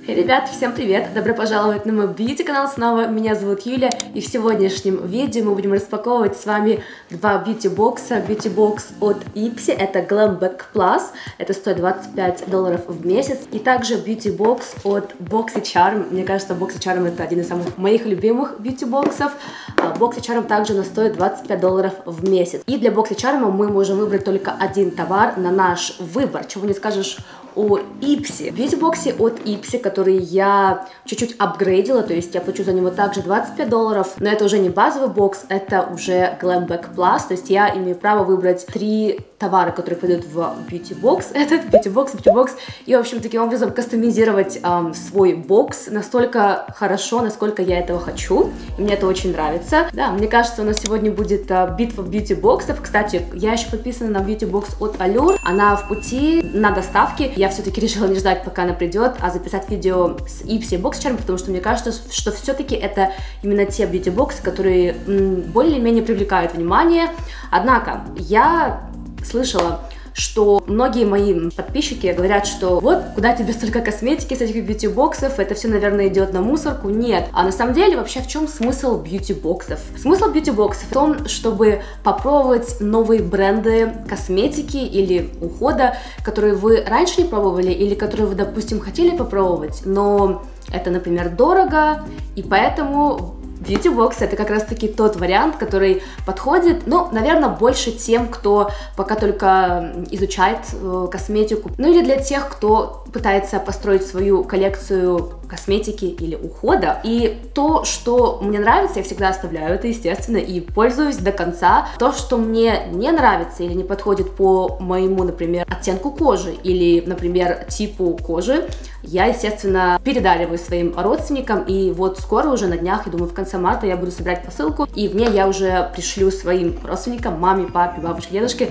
Ребят, всем привет! Добро пожаловать на мой бьюти-канал снова. Меня зовут Юля, и в сегодняшнем видео мы будем распаковывать с вами два бьюти-бокса. Бьюти-бокс от Ipsy, это Glam Back Plus, это стоит $25 в месяц. И также бьюти-бокс от BoxyCharm. Мне кажется, BoxyCharm это один из самых моих любимых бьюти-боксов. BoxyCharm также стоит $25 в месяц. И для BoxyCharm мы можем выбрать только один товар на наш выбор. Чего не скажешь о Ipsy. Бьюти-боксе от Ipsy, который я чуть-чуть апгрейдила, то есть я плачу за него также $25, но это уже не базовый бокс, это уже Glam Back Plus, то есть я имею право выбрать 3 товара, которые пойдут в бьюти-бокс, этот бьюти-бокс, и, в общем, таким образом кастомизировать свой бокс настолько хорошо, насколько я этого хочу, и мне это очень нравится. Да, мне кажется, у нас сегодня будет битва бьюти-боксов. Кстати, я еще подписана на бьюти-бокс от Allure, она в пути на доставке. Я все-таки решила не ждать, пока она придет, а записать видео с Ipsy и BoxyCharm, потому что мне кажется, что все-таки это именно те бьюти-боксы, которые более-менее привлекают внимание. Однако, я слышала, что многие мои подписчики говорят, что вот, куда тебе столько косметики с этих бьюти-боксов, это все, наверное, идет на мусорку. Нет. А на самом деле, вообще, в чем смысл бьюти-боксов? Смысл бьюти-боксов в том, чтобы попробовать новые бренды косметики или ухода, которые вы раньше не пробовали или которые вы, допустим, хотели попробовать, но это, например, дорого, и поэтому бьюти-бокс это как раз-таки тот вариант, который подходит, ну, наверное, больше тем, кто пока только изучает косметику, ну или для тех, кто пытается построить свою коллекцию косметики или ухода. И то, что мне нравится, я всегда оставляю это, естественно, и пользуюсь до конца. То, что мне не нравится или не подходит по моему, например, оттенку кожи или, например, типу кожи, я, естественно, передариваю своим родственникам, и вот скоро уже на днях, я думаю, в конце марта я буду собирать посылку, и в ней я уже пришлю своим родственникам, маме, папе, бабушке, дедушке,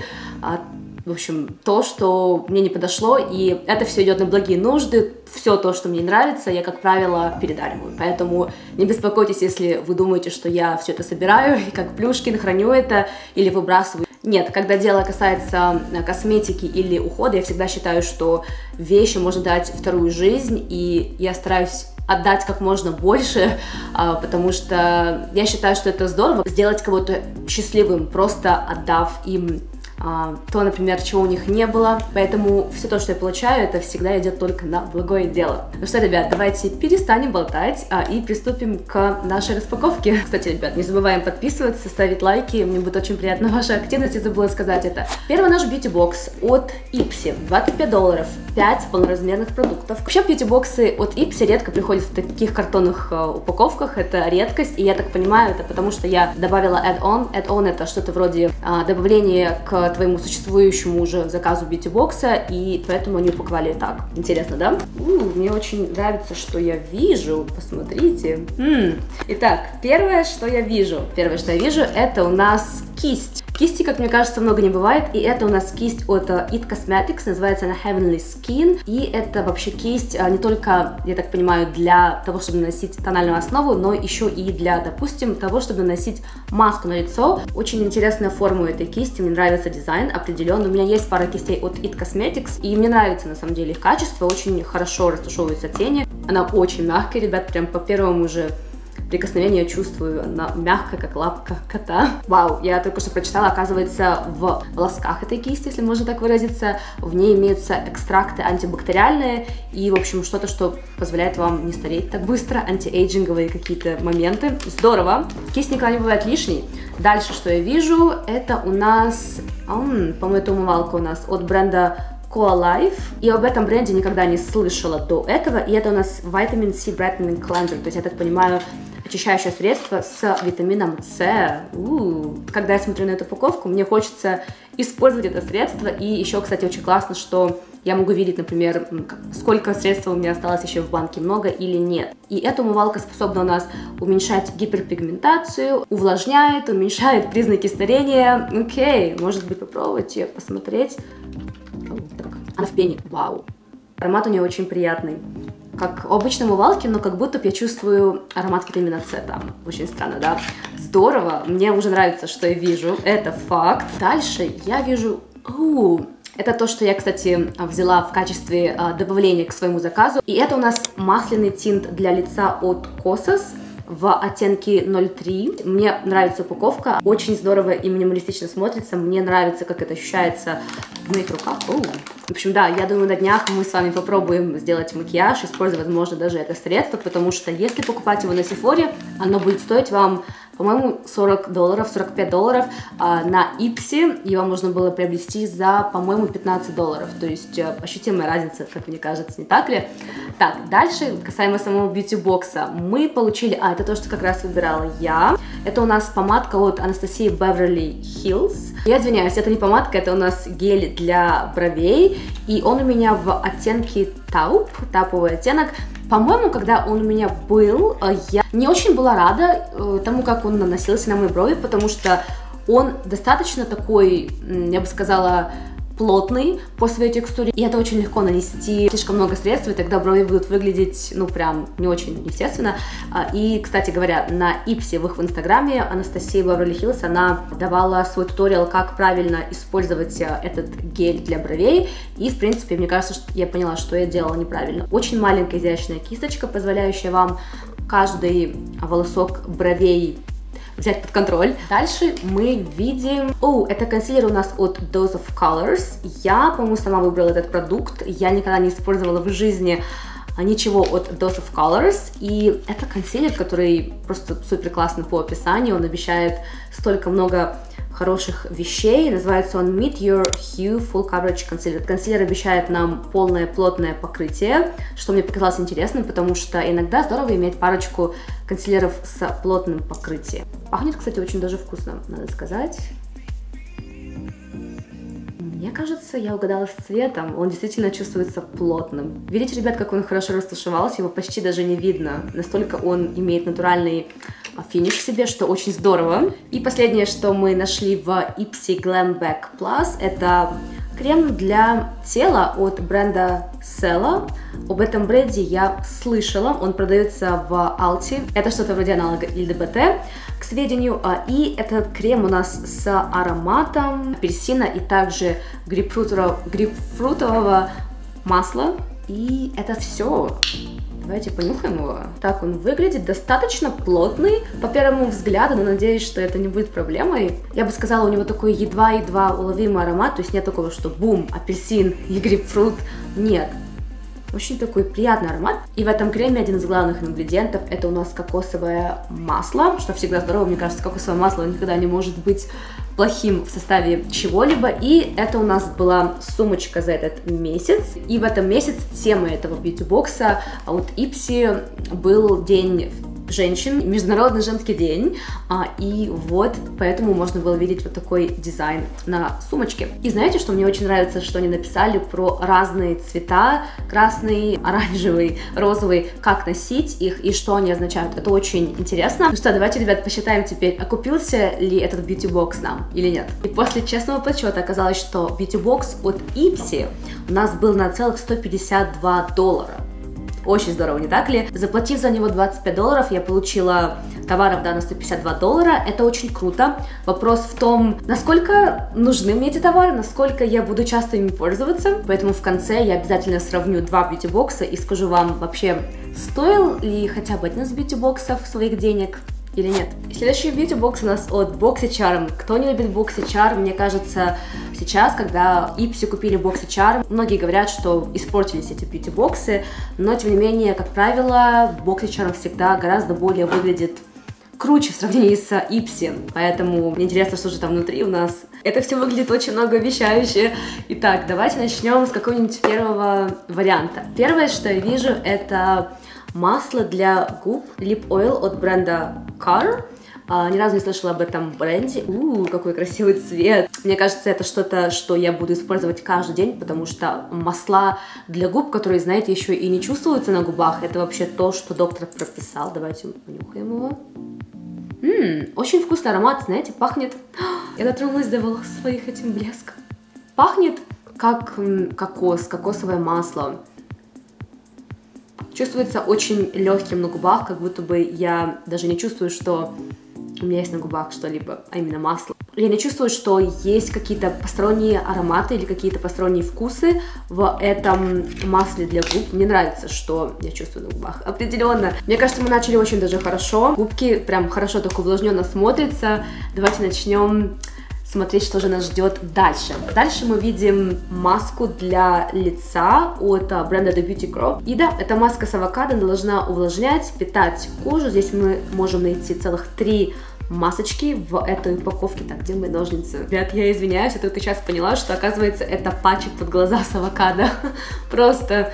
в общем, то, что мне не подошло, и это все идет на благие нужды. Все то, что мне нравится, я, как правило, передариваю. Поэтому не беспокойтесь, если вы думаете, что я все это собираю и как Плюшкин храню это или выбрасываю. Нет, когда дело касается косметики или ухода, я всегда считаю, что вещи можно дать вторую жизнь, и я стараюсь отдать как можно больше, потому что я считаю, что это здорово, сделать кого-то счастливым, просто отдав им то, например, чего у них не было. Поэтому все то, что я получаю, это всегда идет только на благое дело. Ну что, ребят, давайте перестанем болтать и приступим к нашей распаковке. Кстати, ребят, не забываем подписываться, ставить лайки, мне будет очень приятна ваша активность, я забыла сказать это. Первый наш бьюти-бокс от Ipsy, $25, 5 полноразмерных продуктов. Вообще, бьюти-боксы от Ipsy редко приходят в таких картонных упаковках, это редкость, и я так понимаю, это потому что я добавила add-on. Add-on это что-то вроде добавления к твоему существующему уже заказу бьюти-бокса, и поэтому они упаковали так. Интересно, да? Мне очень нравится, что я вижу. Посмотрите. Итак, первое, что я вижу, это у нас кисть. Кисти, как мне кажется, много не бывает, и это у нас кисть от It Cosmetics, называется она Heavenly Skin, и это вообще кисть не только, я так понимаю, для того, чтобы наносить тональную основу, но еще и для, допустим, того, чтобы наносить маску на лицо. Очень интересная форма у этой кисти, мне нравится дизайн определенно. У меня есть пара кистей от It Cosmetics, и мне нравится, на самом деле, их качество, очень хорошо растушевываются тени. Она очень мягкая, ребят, прям по первому же прикосновение чувствую, она мягкая, как лапка кота. Вау, я только что прочитала, оказывается, в волосках этой кисти, если можно так выразиться, в ней имеются экстракты антибактериальные и, в общем, что-то, что позволяет вам не стареть так быстро, антиэйджинговые какие-то моменты. Здорово, кисть никогда не бывает лишней. Дальше, что я вижу, это у нас, по-моему, это умывалка у нас от бренда Coalife, и об этом бренде никогда не слышала до этого, и это у нас Vitamin C Brightening Cleanser, то есть я так понимаю, очищающее средство с витамином С. Когда я смотрю на эту упаковку, мне хочется использовать это средство, и еще, кстати, очень классно, что я могу видеть, например, сколько средства у меня осталось еще в банке, много или нет. И эта умывалка способна у нас уменьшать гиперпигментацию, увлажняет, уменьшает признаки старения. Окей, может быть, попробовать ее, посмотреть. Так, она в пене, вау. Аромат у нее очень приятный. Как у обычной умывалки, но как будто я чувствую аромат витамина С там. Очень странно, да? Здорово, мне уже нравится, что я вижу, это факт. Дальше я вижу Это то, что я, кстати, взяла в качестве добавления к своему заказу. И это у нас масляный тинт для лица от Kosas в оттенке 03. Мне нравится упаковка, очень здорово и минималистично смотрится. Мне нравится, как это ощущается в моих руках. В общем, да, я думаю, на днях мы с вами попробуем сделать макияж, использовать, возможно, даже это средство, потому что если покупать его на Sephora, оно будет стоить вам, по-моему, $40, $45, а на Ipsy его можно было приобрести за, по-моему, $15. То есть ощутимая разница, как мне кажется, не так ли? Так, дальше, касаемо самого бьюти-бокса, мы получили... это то, что как раз выбирала я. Это у нас помадка от Анастасии Beverly Hills. Я извиняюсь, это не помадка, это у нас гель для бровей. И он у меня в оттенке тауп, таповый оттенок. По-моему, когда он у меня был, я не очень была рада тому, как он наносился на мои брови, потому что он достаточно такой, я бы сказала, плотный по своей текстуре, и это очень легко нанести слишком много средств, и тогда брови будут выглядеть, ну, прям не очень естественно. И, кстати говоря, на Ipsy, в их инстаграме, Анастасия Beverly Hills, она давала свой туториал, как правильно использовать этот гель для бровей, и, в принципе, мне кажется, что я поняла, что я делала неправильно. Очень маленькая изящная кисточка, позволяющая вам каждый волосок бровей взять под контроль. Дальше мы видим... это консилер у нас от Dose of Colors. Я, по-моему, сама выбрала этот продукт. Я никогда не использовала в жизни ничего от Dose of Colors. И это консилер, который просто супер классный по описанию. Он обещает столько много хороших вещей. Называется он Meet Your Hue Full Coverage Concealer. Консилер обещает нам полное плотное покрытие, что мне показалось интересным, потому что иногда здорово иметь парочку консилеров с плотным покрытием. Пахнет, кстати, очень даже вкусно, надо сказать. Мне кажется, я угадала с цветом, он действительно чувствуется плотным. Видите, ребят, как он хорошо растушевался, его почти даже не видно. Настолько он имеет натуральный финиш в себе, что очень здорово. И последнее, что мы нашли в Ipsy Glam Back Plus, это крем для тела от бренда Sela. Об этом бренде я слышала, он продается в Alti. Это что-то вроде аналога ЛДБТ, к сведению. И этот крем у нас с ароматом апельсина и также грейпфрутового масла. И это все. Давайте понюхаем его. Так он выглядит, достаточно плотный по первому взгляду, но надеюсь, что это не будет проблемой. Я бы сказала, у него такой едва-едва уловимый аромат, то есть нет такого, что бум, апельсин и грейпфрут. Нет. Очень такой приятный аромат. И в этом креме один из главных ингредиентов — это у нас кокосовое масло, что всегда здорово. Мне кажется, кокосовое масло никогда не может быть плохим в составе чего-либо. И это у нас была сумочка за этот месяц. И в этом месяце тема этого бьюти-бокса от Ipsy был День женщин, Международный женский день, и вот поэтому можно было видеть вот такой дизайн на сумочке. И знаете, что мне очень нравится, что они написали про разные цвета: красный, оранжевый, розовый, как носить их и что они означают. Это очень интересно. Ну что, давайте, ребят, посчитаем теперь, окупился ли этот бьюти-бокс нам или нет. И после честного подсчета оказалось, что бьюти-бокс от Ipsy у нас был на целых $152. Очень здорово, не так ли? Заплатив за него $25, я получила товаров, да, на $152. Это очень круто. Вопрос в том, насколько нужны мне эти товары, насколько я буду часто ими пользоваться. Поэтому в конце я обязательно сравню два бьюти-бокса и скажу вам, вообще, стоил ли хотя бы один из бьюти-боксов своих денег или нет. Следующий бьюти-бокс у нас от BoxyCharm. Кто не любит BoxyCharm, мне кажется, сейчас, когда Ipsy купили BoxyCharm, многие говорят, что испортились эти бьюти-боксы, но тем не менее, как правило, BoxyCharm всегда гораздо более выглядит круче в сравнении с Ipsy, поэтому мне интересно, что же там внутри у нас. Это все выглядит очень многообещающе. Итак, давайте начнем с какого-нибудь первого варианта. Первое, что я вижу, это масло для губ Lip Oil от бренда Car. Ни разу не слышала об этом бренде. Какой красивый цвет. Мне кажется, это что-то, что я буду использовать каждый день, потому что масла для губ, которые, знаете, еще и не чувствуются на губах, это вообще то, что доктор прописал. Давайте понюхаем его. Очень вкусный аромат, знаете, пахнет... Я дотронулась до волос своих этим блеском. Пахнет как кокосовое масло. Чувствуется очень легким на губах, как будто бы я даже не чувствую, что у меня есть на губах что-либо, а именно масло. Я не чувствую, что есть какие-то посторонние ароматы или какие-то посторонние вкусы в этом масле для губ. Мне нравится, что я чувствую на губах. Определенно. Мне кажется, мы начали очень даже хорошо. Губки прям хорошо так увлажненно смотрятся. Давайте начнем смотреть, что же нас ждет дальше. Дальше мы видим маску для лица от бренда The Beauty Group. И да, эта маска с авокадо должна увлажнять, питать кожу. Здесь мы можем найти целых 3 масочки в этой упаковке. Так, где мои ножницы? Ребят, я извиняюсь, я только сейчас поняла, что, оказывается, это патчик под глаза с авокадо. Просто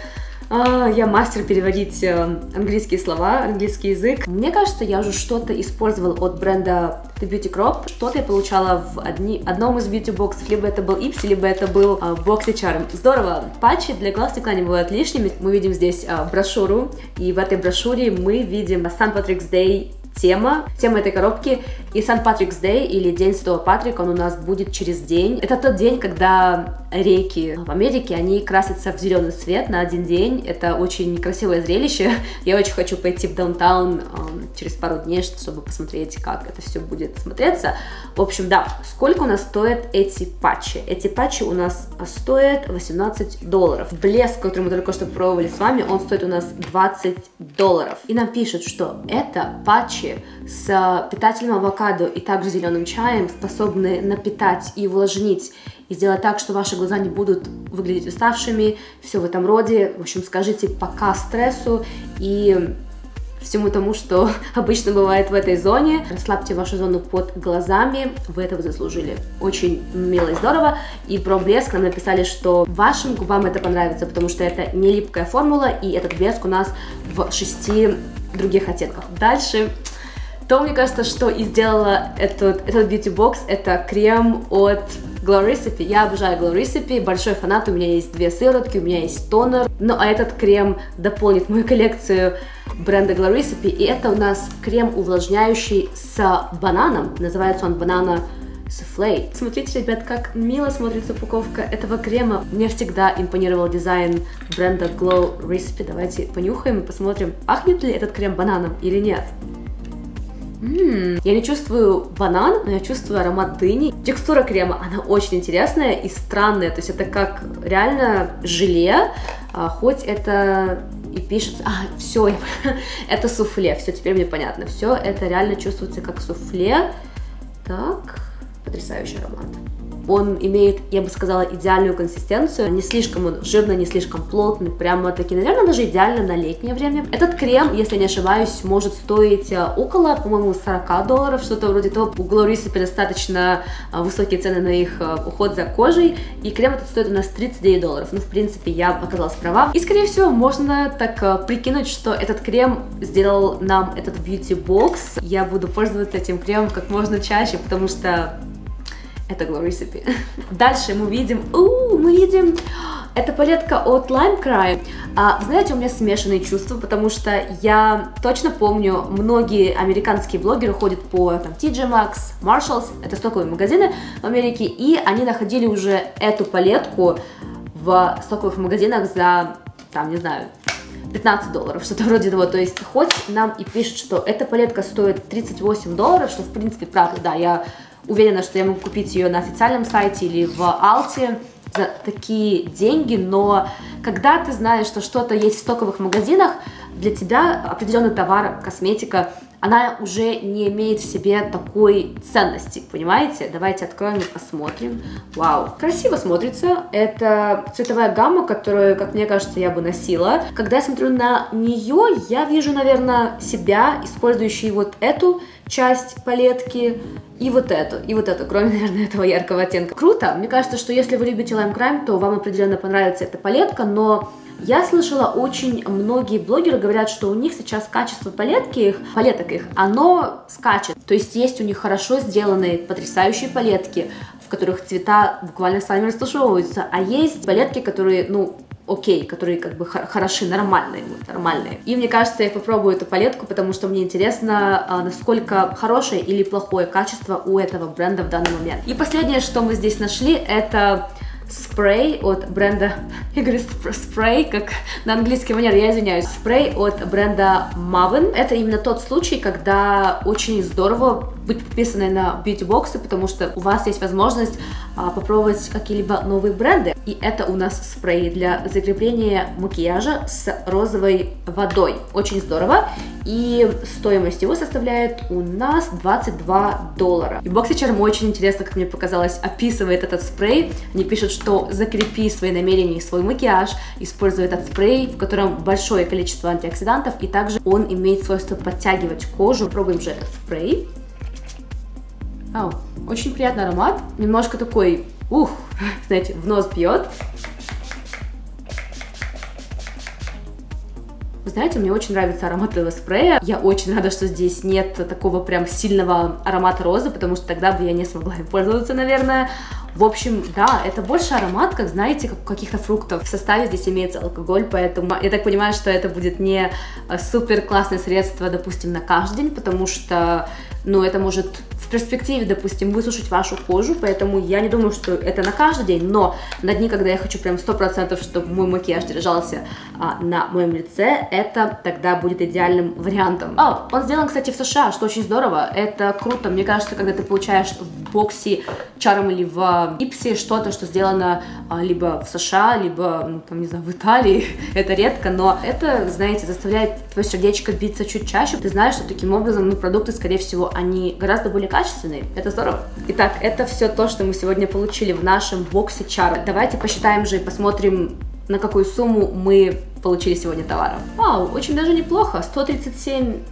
я мастер переводить английские слова, английский язык. Мне кажется, я уже что-то использовала от бренда The Beauty Group. Что-то я получала в одном из бьюти-боксов. Либо это был Ipsy, либо это был BoxyCharm. Здорово! Патчи для глаз никогда не бывают лишними. Мы видим здесь брошюру, и в этой брошюре мы видим St. Patrick's Day тема этой коробки. И St. Patrick's Day, или День Святого Патрика, он у нас будет через день. Это тот день, когда реки в Америке, они красятся в зеленый цвет на один день. Это очень красивое зрелище. Я очень хочу пойти в даунтаун через пару дней, чтобы посмотреть, как это все будет смотреться. В общем, да, сколько у нас стоят эти патчи? Эти патчи у нас стоят $18. Блеск, который мы только что пробовали с вами, он стоит у нас $20. И нам пишут, что это патчи с питательным авокадо и также зеленым чаем, способны напитать и увлажнить, и сделать так, что ваши глаза не будут выглядеть уставшими, все в этом роде. В общем, скажите пока стрессу и всему тому, что обычно бывает в этой зоне. Расслабьте вашу зону под глазами, вы этого заслужили. Очень мило и здорово. И про блеск нам написали, что вашим губам это понравится, потому что это не липкая формула, и этот блеск у нас в 6 других оттенках. Дальше, то, мне кажется, что и сделала этот бьюти-бокс, это крем от Glow Recipe. Я обожаю Glow Recipe, большой фанат, у меня есть 2 сыворотки, у меня есть тонер. Ну, а этот крем дополнит мою коллекцию бренда Glow Recipe, и это у нас крем увлажняющий с бананом, называется он Banana Soufflé. Смотрите, ребят, как мило смотрится упаковка этого крема. Мне всегда импонировал дизайн бренда Glow Recipe. Давайте понюхаем и посмотрим, пахнет ли этот крем бананом или нет. Я не чувствую банан, но я чувствую аромат дыни. Текстура крема, она очень интересная и странная, то есть это как реально желе, хоть это и пишется... все, это суфле, все, теперь мне понятно. Все это реально чувствуется как суфле. Так, потрясающий аромат. Он имеет, я бы сказала, идеальную консистенцию. Не слишком он жирный, не слишком плотный. Прямо таки, наверное, даже идеально на летнее время. Этот крем, если не ошибаюсь, может стоить около, по-моему, $40. Что-то вроде того. У Glow Recipe достаточно высокие цены на их уход за кожей. И крем этот стоит у нас $39. Ну, в принципе, я оказалась права. И, скорее всего, можно так прикинуть, что этот крем сделал нам этот бьюти-бокс. Я буду пользоваться этим кремом как можно чаще, потому что... это Glow Recipe. Дальше мы видим, это палетка от Lime Crime. Знаете, у меня смешанные чувства, потому что я точно помню, многие американские блогеры ходят по там, TJ Maxx, Marshalls, это стоковые магазины в Америке, и они находили уже эту палетку в стоковых магазинах за, там, не знаю, $15, что-то вроде того. То есть, хоть нам и пишут, что эта палетка стоит $38, что, в принципе, правда, да, я уверена, что я могу купить ее на официальном сайте или в Алте за такие деньги, но когда ты знаешь, что что-то есть в стоковых магазинах, для тебя определенный товар, косметика, она уже не имеет в себе такой ценности, понимаете? Давайте откроем и посмотрим. Вау, красиво смотрится. Это цветовая гамма, которую, как мне кажется, я бы носила. Когда я смотрю на нее, я вижу, наверное, себя, использующей вот эту часть палетки и вот эту, кроме, наверное, этого яркого оттенка. Круто! Мне кажется, что если вы любите Lime Crime, то вам определенно понравится эта палетка, но я слышала, очень многие блогеры говорят, что у них сейчас качество палеток их, оно скачет. То есть у них хорошо сделанные, потрясающие палетки, в которых цвета буквально сами растушевываются, а есть палетки, которые, ну, окей, которые как бы хороши, нормальные. И мне кажется, я попробую эту палетку, потому что мне интересно, насколько хорошее или плохое качество у этого бренда в данный момент. И последнее, что мы здесь нашли, это спрей от бренда, я говорю спрей, как на английский манер, я извиняюсь, спрей от бренда Maven. Это именно тот случай, когда очень здорово быть подписанной на бьюти-боксы, потому что у вас есть возможность попробовать какие-либо новые бренды. И это у нас спрей для закрепления макияжа с розовой водой. Очень здорово. И стоимость его составляет у нас $22. И BoxyCharm очень интересно, как мне показалось, описывает этот спрей. Они пишут, что закрепи свои намерения и свой макияж, используя этот спрей, в котором большое количество антиоксидантов, и также он имеет свойство подтягивать кожу. Пробуем же этот спрей. Очень приятный аромат, немножко такой, знаете, в нос бьет. Вы знаете, мне очень нравится аромат этого спрея. Я очень рада, что здесь нет такого прям сильного аромата розы, потому что тогда бы я не смогла им пользоваться, наверное. В общем, да, это больше аромат, как, знаете, как у каких-то фруктов. В составе здесь имеется алкоголь, поэтому я так понимаю, что это будет не супер классное средство, допустим, на каждый день, потому что, это может в перспективе, допустим, высушить вашу кожу, поэтому я не думаю, что это на каждый день, но на дни, когда я хочу прям 100%, чтобы мой макияж держался на моем лице, это тогда будет идеальным вариантом. Он сделан, кстати, в США, что очень здорово, это круто. Мне кажется, когда ты получаешь в BoxyCharm или в Ipsy что-то, что сделано либо в США, либо, не знаю, в Италии, это редко, но это, знаете, заставляет твое сердечко биться чуть чаще. Ты знаешь, что таким образом, продукты, скорее всего, они гораздо более качественные. Это здорово. Итак, это все то, что мы сегодня получили в нашем BoxyCharm. Давайте посчитаем же и посмотрим, на какую сумму мы получили сегодня товаров. Вау, очень даже неплохо. $137,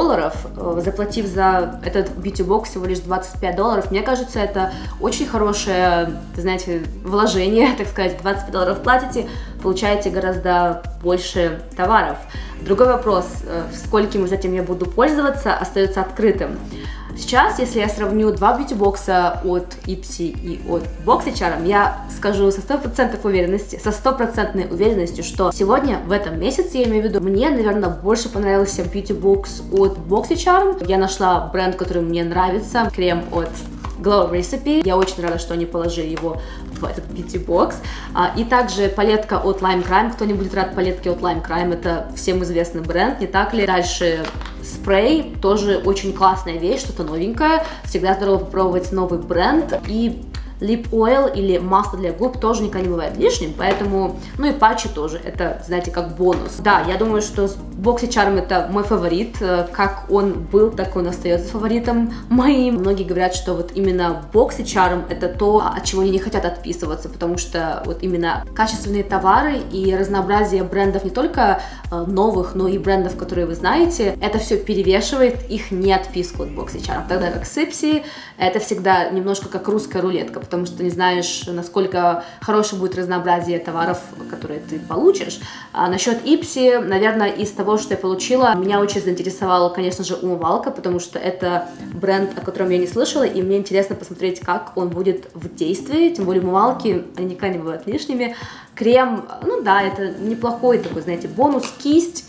заплатив за этот бьюти-бокс всего лишь $25. Мне кажется, это очень хорошее, знаете, вложение, так сказать. $25 платите, получаете гораздо больше товаров. Другой вопрос, скольким из этим я буду пользоваться, остается открытым. Сейчас, если я сравню два бьюти-бокса от Ipsy и от BoxyCharm, я скажу со 100% уверенности, со 100% уверенностью, что сегодня, в этом месяце, я имею в виду, мне, наверное, больше понравился бьюти-бокс от BoxyCharm. Я нашла бренд, который мне нравится, крем от Glow Recipe. Я очень рада, что они положили его в этот бьюти-бокс. И также палетка от Lime Crime. Кто не будет рад палетке от Lime Crime, это всем известный бренд, не так ли? Дальше спрей, тоже очень классная вещь, что-то новенькое. Всегда здорово попробовать новый бренд. И Lip Oil или масло для губ тоже никогда не бывает лишним, поэтому, и патчи тоже, это, знаете, как бонус. Да, я думаю, что BoxyCharm это мой фаворит, как он был, так он остается фаворитом моим. Многие говорят, что вот именно BoxyCharm это то, от чего они не хотят отписываться, потому что вот именно качественные товары и разнообразие брендов, не только новых, но и брендов, которые вы знаете, это все перевешивает их неотписку от BoxyCharm. Тогда как с Ipsy, это всегда немножко как русская рулетка, потому что не знаешь, насколько хорошее будет разнообразие товаров, которые ты получишь. А насчет Ipsy, наверное, из того, что я получила, меня очень заинтересовала, конечно же, умывалка, потому что это бренд, о котором я не слышала, и мне интересно посмотреть, как он будет в действии, тем более умывалки, они никогда не бывают лишними. Крем, да, это неплохой такой, знаете, бонус, кисть.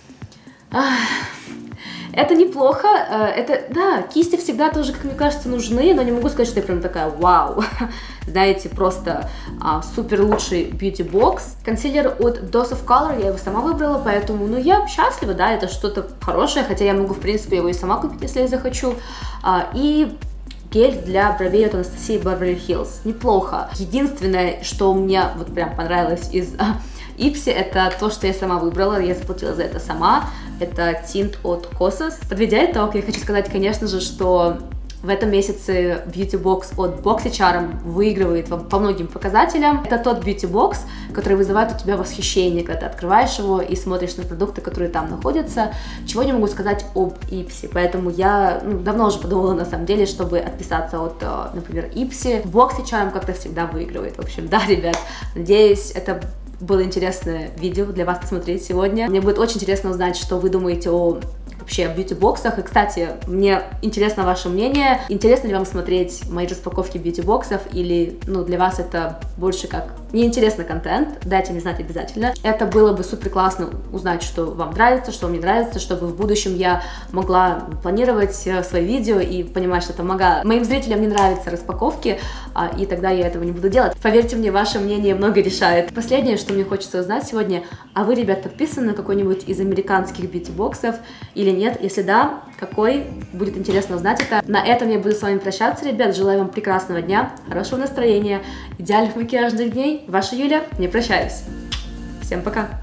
Это неплохо, да, кисти всегда тоже, как мне кажется, нужны, но не могу сказать, что я прям такая вау, знаете, просто супер лучший бьюти-бокс. Консилер от Dose of Color, я его сама выбрала, поэтому, я счастлива, да, это что-то хорошее, хотя я могу, в принципе, его и сама купить, если я захочу. И гель для бровей от Анастасии Beverly Hills, неплохо. Единственное, что мне вот прям понравилось из Ipsy, это то, что я сама выбрала, я заплатила за это сама. Это тинт от Kosas. Подведя итог, я хочу сказать, конечно же, что в этом месяце бьюти-бокс от BoxyCharm выигрывает по многим показателям. Это тот бьюти-бокс, который вызывает у тебя восхищение, когда ты открываешь его и смотришь на продукты, которые там находятся. Чего не могу сказать об Ipsy, поэтому я давно уже подумала, на самом деле, чтобы отписаться от, например, Ipsy. BoxyCharm как-то всегда выигрывает. В общем, да, ребят, надеюсь, это было интересное видео для вас посмотреть сегодня. Мне будет очень интересно узнать, что вы думаете о вообще бьюти-боксах. И, кстати, мне интересно ваше мнение. Интересно ли вам смотреть мои распаковки бьюти-боксов или, для вас это больше как не интересный контент, дайте мне знать обязательно. Это было бы супер классно узнать, что вам нравится, что вам не нравится, чтобы в будущем я могла планировать свои видео и понимать, что это моим зрителям не нравятся распаковки, и тогда я этого не буду делать. Поверьте мне, ваше мнение много решает. Последнее, что мне хочется узнать сегодня, а вы, ребят, подписаны на какой-нибудь из американских бьюти-боксов или нет? Если да, какой? Будет интересно узнать это. На этом я буду с вами прощаться, ребят. Желаю вам прекрасного дня, хорошего настроения, идеальных макияжных дней. Ваша Юля, не прощаюсь. Всем пока!